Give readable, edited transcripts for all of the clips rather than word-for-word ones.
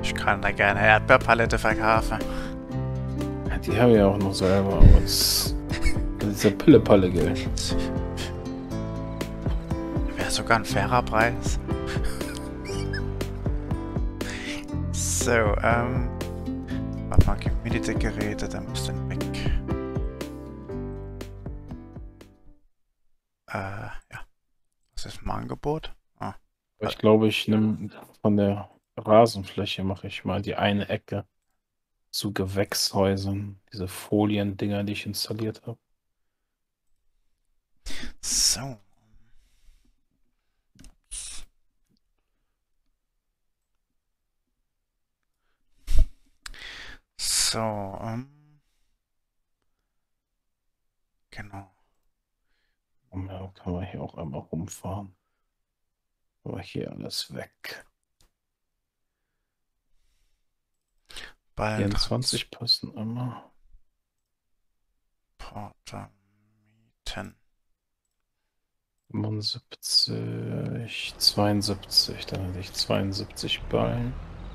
Ich kann da gerne Erdbeerpalette verkaufen. Ja, die habe ich ja auch noch selber, aber das ist ja Pille-Palle-Geld. Wäre sogar ein fairer Preis. So, warte mal, Community-Geräte, der muss dann weg. Ja. Was ist mein Angebot? Ah. Ich glaube, ich nehme von der Rasenfläche, mache ich mal die eine Ecke zu Gewächshäusern. Diese Folien-Dinger, die ich installiert habe. So. So, genau. Ja, kann man hier auch einmal rumfahren. Aber hier alles weg. Bald 24 passen immer. Porter mieten. 75, 72. Dann hätte ich 72 Ballen.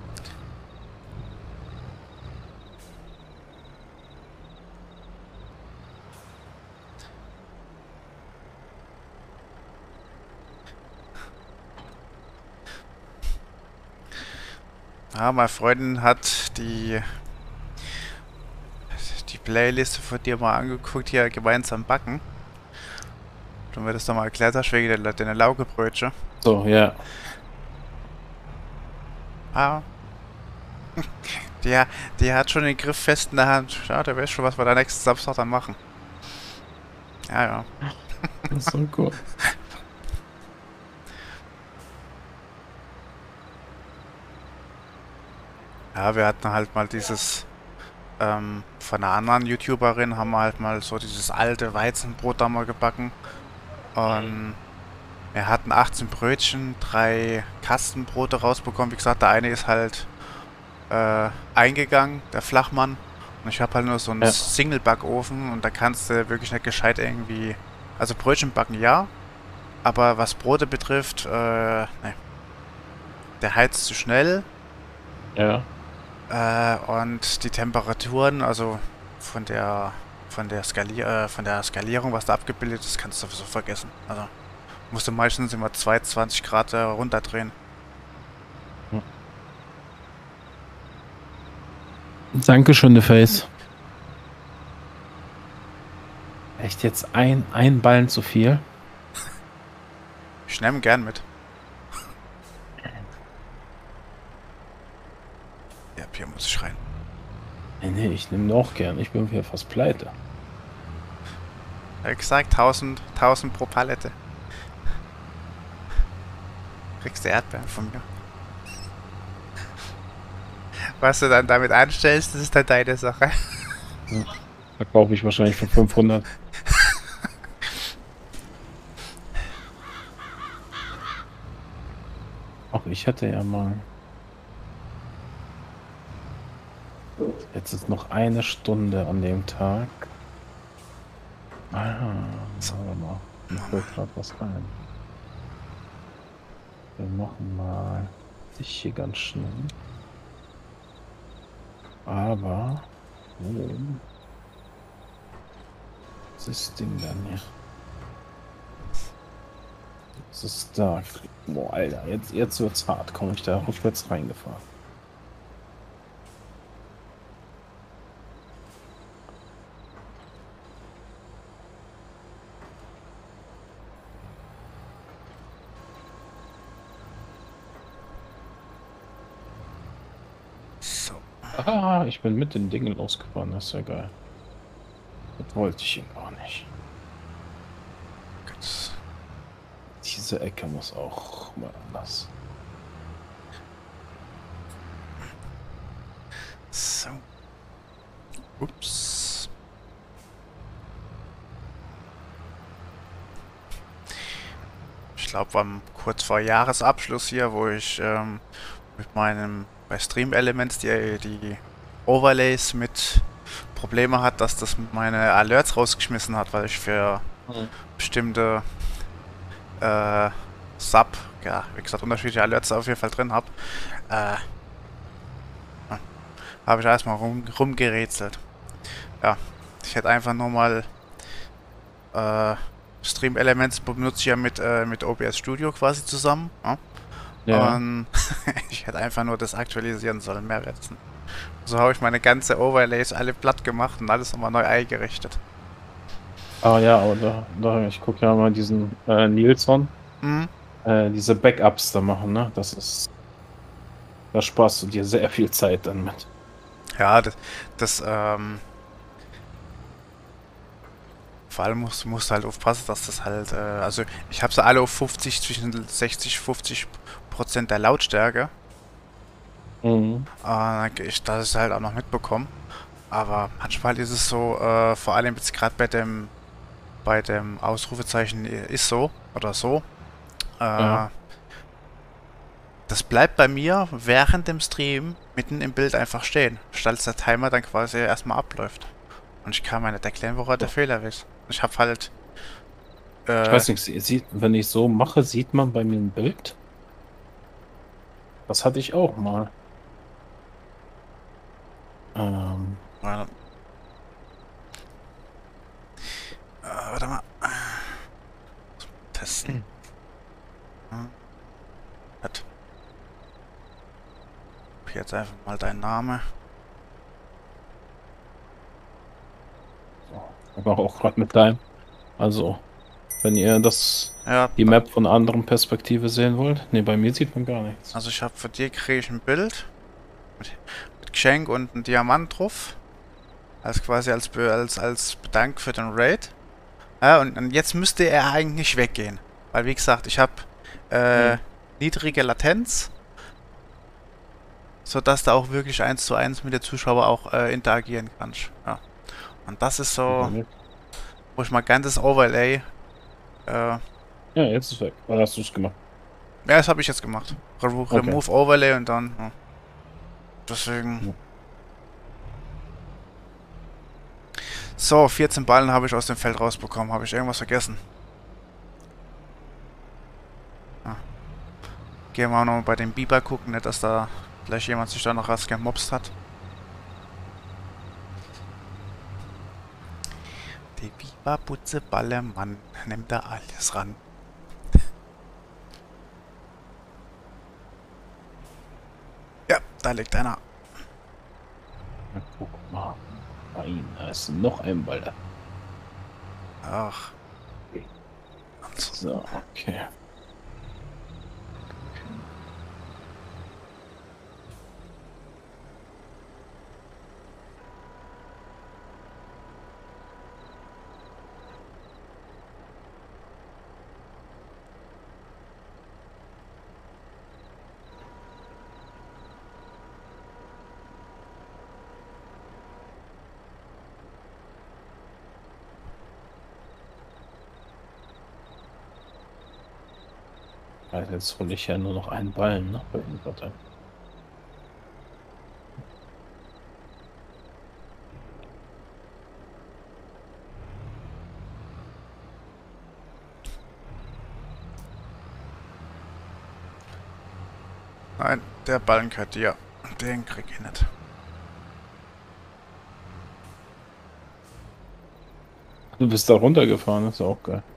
Ja, meine Freundin hat die Playliste von dir mal angeguckt, hier gemeinsam backen. Du mir das doch mal erklärt hast, wegen den Laugebrötchen. So, ja. Ah. Die hat schon den Griff fest in der Hand. Ja, der weiß schon, was wir da nächsten Samstag dann machen. Ja, ja. Das ist so gut. Ja, wir hatten halt mal dieses, von einer anderen YouTuberin haben wir halt mal so dieses alte Weizenbrot da mal gebacken. Und wir hatten 18 Brötchen, 3 Kastenbrote rausbekommen. Wie gesagt, der eine ist halt eingegangen, der Flachmann. Und ich habe halt nur so einen Ja. Single-Backofen und da kannst du wirklich nicht gescheit irgendwie... Also Brötchen backen ja, aber was Brote betrifft, ne. Der heizt zu schnell Ja. und die Temperaturen, also von der Skalierung, was da abgebildet ist, kannst du sowieso vergessen. Also musst du meistens immer 22 Grad runterdrehen. Dankeschön, The Face. Echt jetzt ein Ballen zu viel? Ich nehme gern mit. Ja, hier muss ich rein. Nee, ich nehme auch gern. Ich bin hier fast pleite. Wie gesagt, 1000 pro Palette. Kriegst du Erdbeeren von mir. Was du dann damit anstellst, das ist dann deine Sache. Ja. Verkaufe ich wahrscheinlich für 500. Ach, ich hatte ja mal. Jetzt ist noch eine Stunde an dem Tag. Ah, sagen wir mal. Mir fällt gerade was rein. Wir machen mal dich hier ganz schnell. Aber. Oh. Was ist das Ding dann hier? Das ist da. Boah, Alter, jetzt wird's hart. Komme ich da rückwärts reingefahren. So. Ah, ich bin mit den Dingen losgefahren. Das ist ja geil. Das wollte ich hier gar nicht. Gut. Diese Ecke muss auch mal anders. So. Ups. Ich glaube, kurz vor Jahresabschluss hier, wo ich mit meinem bei Stream Elements die Overlays mit Probleme hat, dass das meine Alerts rausgeschmissen hat, weil ich für bestimmte ja, wie gesagt, unterschiedliche Alerts auf jeden Fall drin habe. habe ich erstmal rumgerätselt. Ja, ich hätte einfach nur mal äh, Stream Elements benutze ich ja mit OBS Studio quasi zusammen. Ja? Ja. Und ich hätte einfach nur das aktualisieren sollen, mehr jetzt. So habe ich meine ganze Overlays alle platt gemacht und alles nochmal neu eingerichtet. Ah ja, aber ich gucke ja mal diesen Nilsson, Mhm. diese Backups da machen, ne? Da sparst du dir sehr viel Zeit dann mit. Ja, das vor allem musst du halt aufpassen, dass das halt, also ich habe sie alle auf 50, zwischen 60 50% der Lautstärke. Mhm. Dass ich halt auch noch mitbekomme. Aber manchmal ist es so, vor allem jetzt gerade bei dem Ausrufezeichen ist so oder so, Ja. äh, das bleibt bei mir während dem Stream mitten im Bild einfach stehen, statt der Timer dann quasi erstmal abläuft. Und ich kann mir nicht erklären, woran der So. Fehler ist. Ich habe halt, Ich weiß nicht, wenn ich so mache, sieht man bei mir ein Bild? Das hatte ich auch mal. Ähm, äh, warte mal, testen. Hm, halt. Jetzt einfach mal dein Name. so. Ich mache auch gerade mit deinem. Also, wenn ihr Ja, die Map von einer anderen Perspektive sehen wollt. Ne, bei mir sieht man gar nichts. also ich habe für dir kriege ich ein Bild mit Geschenk und einem Diamant drauf. Als quasi als Bedank für den Raid. Ja, und jetzt müsste er eigentlich weggehen. Weil wie gesagt, ich habe äh, Hm. niedrige Latenz, sodass du auch wirklich 1:1 mit der Zuschauer auch interagieren kannst. Ja. Und das ist Bei so, mir. wo ich mal ganzes Overlay. Ja, Ja, jetzt ist weg. Wann hast du es gemacht? das habe ich jetzt gemacht. Okay. Remove Overlay und dann. Ja. Deswegen. Ja. So, 14 Ballen habe ich aus dem Feld rausbekommen. Habe ich irgendwas vergessen? Ah. Gehen wir auch noch bei dem Biber gucken, nicht, dass da vielleicht jemand sich da noch was gemobst hat. Die Biber, Butze, Ballermann. Nimmt da alles ran. Ja, da liegt einer. Na, guck mal. Nein, da ist noch ein Ball. Ach. Also, So, okay. Also jetzt hole ich ja nur noch einen Ball, ne? Bei den Partei. nein, der Ballen gehört dir. Den krieg ich nicht. Du bist da runtergefahren, ist auch geil.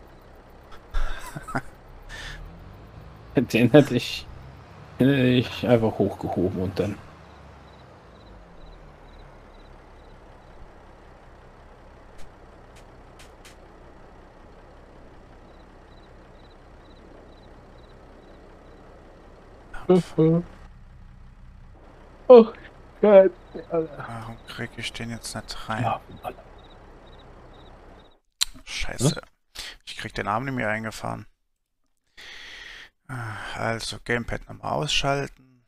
Den hätte ich einfach hochgehoben und dann. Oh Gott. Warum krieg ich den jetzt nicht rein? Ja, Alter. Scheiße. Was? Ich krieg den Arm nicht mehr eingefahren. Also, Gamepad nochmal ausschalten.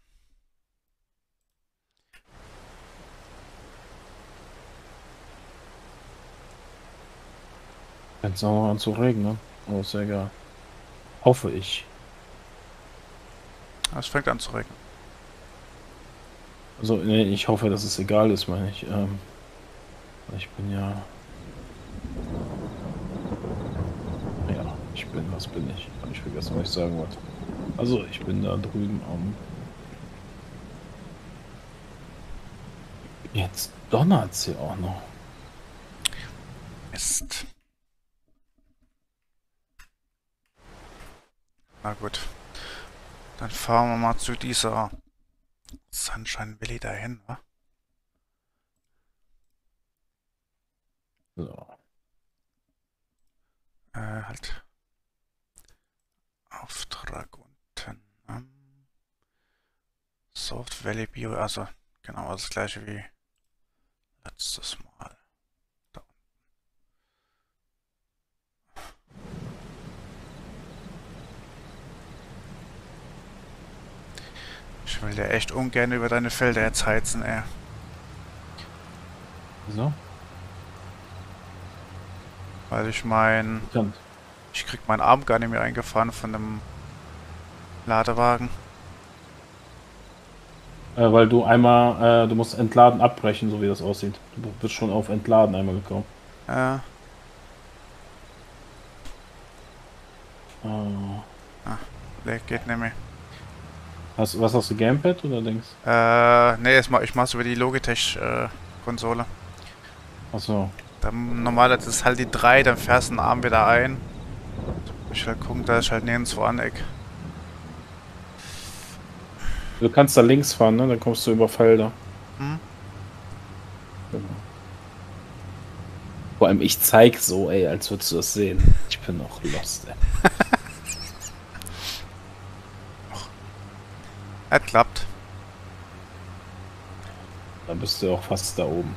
Jetzt auch noch an zu regnen. Aber ist ja egal. Hoffe ich. Es fängt an zu regnen. Also, nee, ich hoffe, dass es egal ist, meine ich. Ich bin ja. Ja, was bin ich? Hab ich vergessen, was ich sagen wollte. Also, ich bin da drüben am. Jetzt donnert sie auch noch. Mist. Na gut. Dann fahren wir mal zu dieser Sunshine Valley dahin, wa? So. Halt. Auftrag unten. Soft Valley Bio, also genau das gleiche wie letztes Mal. Da. Ich will ja echt ungern über deine Felder jetzt heizen, ey. So. Weil ich Bekannt. ich krieg meinen Arm gar nicht mehr eingefahren von dem Ladewagen. Weil du einmal, du musst Entladen abbrechen, so wie das aussieht. Du bist schon auf Entladen einmal gekommen. Äh, Äh, nee, geht nicht mehr. was hast du, Gamepad oder Dings? Nee, ich mach's über die Logitech Konsole. Achso. Dann normalerweise ist halt die 3, dann fährst du den Arm wieder ein. Ich will gucken, dass ich halt nirgendwo aneck. Du kannst da links fahren, ne? Dann kommst du über Felder. Hm? Genau. Vor allem, ich zeig so, ey, als würdest du das sehen. Ich bin noch lost, ey. Klappt. Dann bist du auch fast da oben.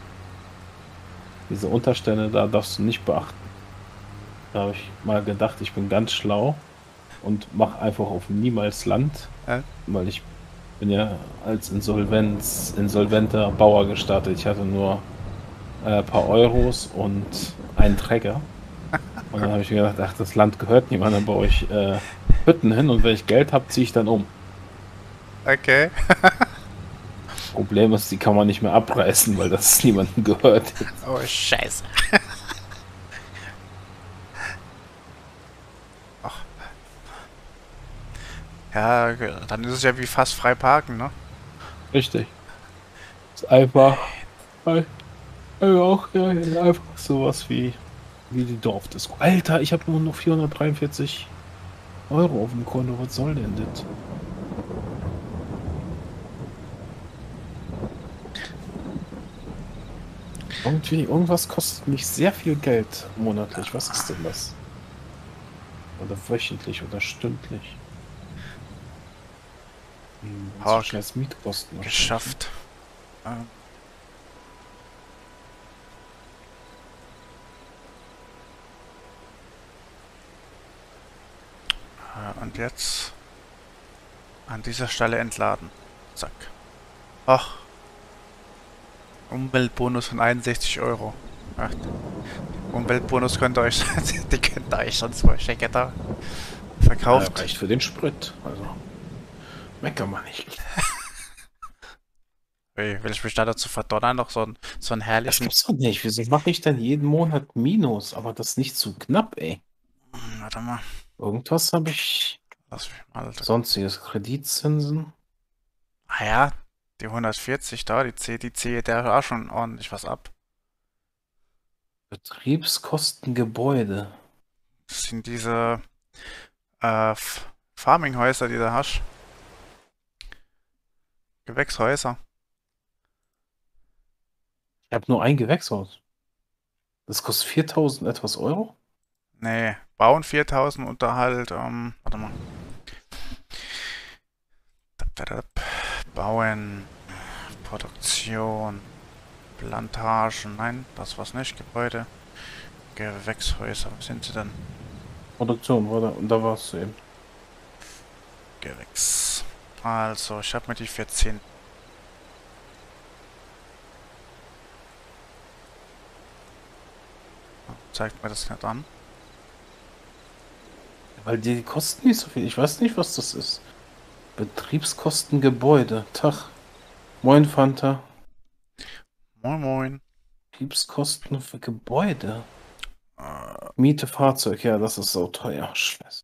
Diese Unterstände da darfst du nicht beachten. Da habe ich mal gedacht, ich bin ganz schlau und mache einfach auf niemals Land, Äh, weil ich bin ja als insolventer Bauer gestartet. Ich hatte nur ein paar Euros und einen Trecker. Und dann habe ich mir gedacht, ach, das Land gehört niemandem, dann baue ich Hütten hin und wenn ich Geld habe, ziehe ich dann um. okay. Problem ist, die kann man nicht mehr abreißen, weil das niemandem gehört. Oh, scheiße. Ach. Ja, dann ist es ja wie fast frei parken, ne? Richtig. Ist einfach, auch ja, einfach sowas wie die Dorfdisco. Alter, ich habe nur noch 443 Euro auf dem Konto. Was soll denn das? Irgendwas kostet mich sehr viel Geld monatlich. Was ist denn das? Oder wöchentlich oder stündlich? So Oh, scheiß Mietkosten wahrscheinlich, ne? geschafft. Ähm, und jetzt an dieser Stelle entladen. Zack. Ach, Umweltbonus von 61 Euro. Ach, Umweltbonus könnt ihr euch, die könnt ihr euch sonst wo da verkauft. Reicht für den Sprit. Also, mecker mal nicht. Ui, will ich mich da dazu verdonnern, noch so einen Das herrlichen. gibt's doch nicht. Wieso mache ich dann jeden Monat Minus? Aber das ist nicht zu knapp, ey. Warte mal, Irgendwas habe ich. lass mich mal. Sonstiges Kreditzinsen. Ah ja, die 140 da, die zieht der auch schon ordentlich was ab. Betriebskosten Gebäude. Das sind diese Farminghäuser, die du hast. Gewächshäuser. Ich habe nur ein Gewächshaus. Das kostet 4000 etwas Euro? Nee, bauen 4000, Unterhalt, warte mal. Bauen, Produktion, Plantagen, nein, das war's nicht, Gebäude, Gewächshäuser, was sind sie denn? Produktion, oder? Und da warst du eben. Gewächs. Also, ich habe mir die 14. Zeigt mir das nicht an. Weil die kosten nicht so viel. Ich weiß nicht, was das ist. Betriebskosten Gebäude. Tag. Moin, Fanta. Moin Moin. Betriebskosten für Gebäude. Äh, Miete Fahrzeug. Ja, das ist so teuer. Scheiße.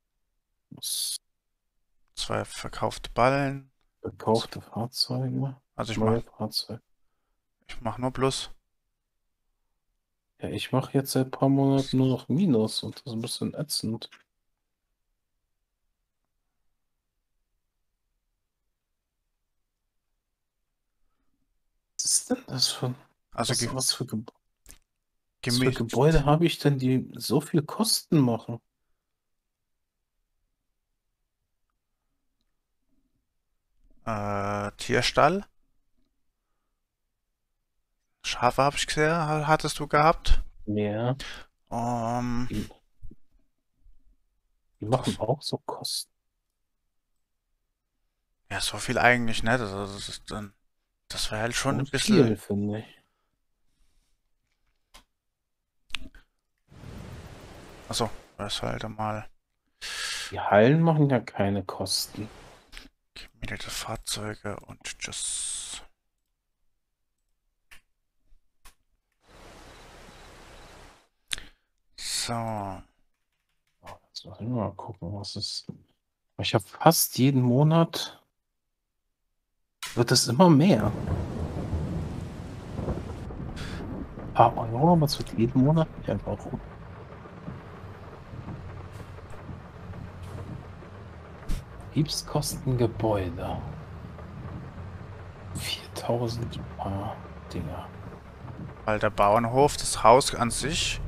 Muss Zwei verkaufte Ballen. Verkaufte Fahrzeuge. Also Neue Fahrzeug. ich mach nur Plus. Ja, ich mache jetzt seit ein paar Monaten nur noch Minus und das ist ein bisschen ätzend. Was ist denn das für, Also was, was für, Ge- was für gemischt. Gebäude habe ich denn, die so viel Kosten machen? Tierstall. Schafe habe ich gesehen, hattest du gehabt. Ja, Ähm, die, die machen das, auch so Kosten. ja, so viel eigentlich nicht. Also das wäre halt schon Schon ein bisschen. viel, finde ich. Achso, das ist halt mal Die Hallen machen ja keine Kosten. gemietete Fahrzeuge und tschüss. So. Jetzt muss ich mal gucken, was ist. Ich habe fast jeden Monat, wird es immer mehr. Ein paar Euro, aber es wird jeden Monat nicht einfach rund. Betriebskosten Gebäude. 4000 paar Dinger. Weil der Bauernhof, das Haus an sich,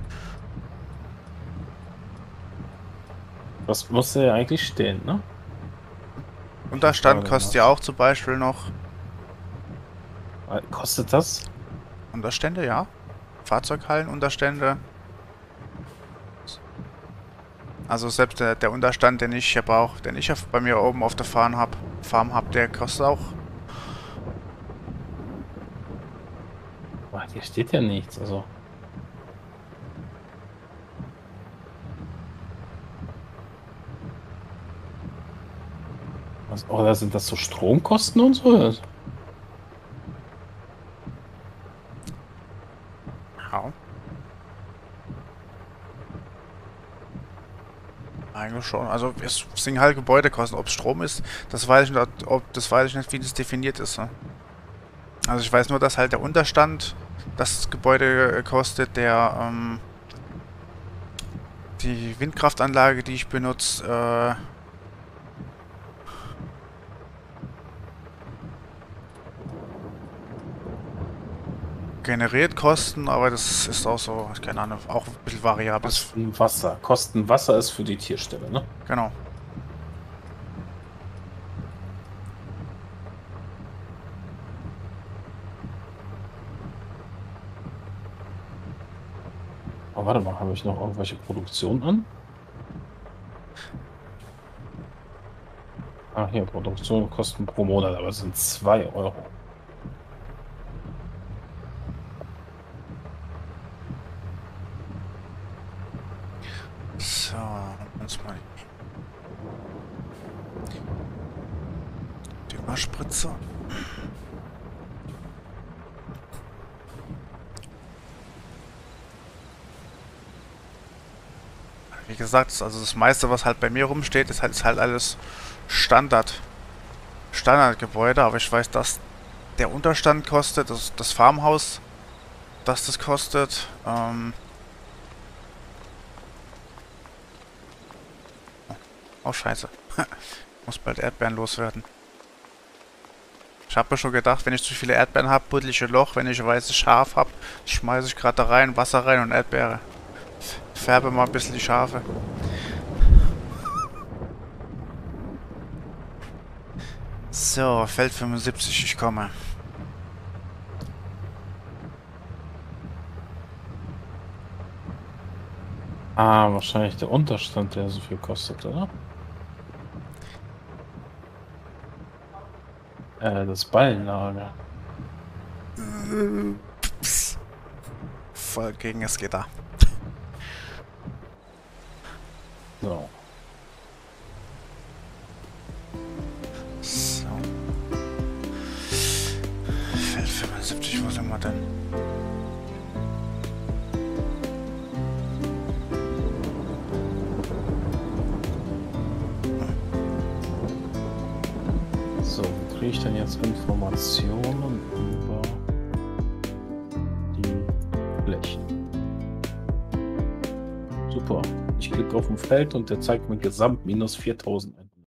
Was muss ja eigentlich stehen, ne? Die Unterstand Frage kostet ja was. auch zum Beispiel noch Kostet das? Unterstände, ja. Fahrzeughallen, Unterstände. Also selbst der Unterstand, den ich bei mir oben auf der Farm hab, der kostet auch. Hier steht ja nichts. Also, oder sind das so Stromkosten und so? Ja, eigentlich schon. Also es sind halt Gebäudekosten. Ob es Strom ist, das weiß ich nicht, wie das definiert ist. Ne? Also ich weiß nur, dass halt der Unterstand das Gebäude kostet, die Windkraftanlage, die ich benutze, generiert Kosten, aber das ist auch so, keine Ahnung, auch ein bisschen variabel. Kostenwasser. Kostenwasser ist für die Tierstelle, ne? Genau. Aber warte mal, habe ich noch irgendwelche Produktion an? Ah, hier, Produktionskosten pro Monat, aber es sind 2 Euro. So, uns mal die Düngerspritze. Wie gesagt, also das meiste, was halt bei mir rumsteht, ist halt alles Standardgebäude, aber ich weiß, dass der Unterstand kostet, das Farmhaus, dass das kostet. Oh scheiße. Muss bald Erdbeeren loswerden. Ich habe mir schon gedacht, wenn ich zu viele Erdbeeren habe, buddel ich ein Loch. Wenn ich ein weißes Schaf habe, schmeiße ich gerade da rein, Wasser rein und Erdbeere. Färbe mal ein bisschen die Schafe. So, Feld 75, ich komme. Ah, wahrscheinlich der Unterstand, der so viel kostet, oder? Das Ballenlager. Psst. Voll gegen es geht da. So. So. Feld 75, wo sind wir denn? So, kriege ich denn jetzt Informationen über die Flächen? Super. Ich klicke auf ein Feld und der zeigt mir gesamt minus 4100.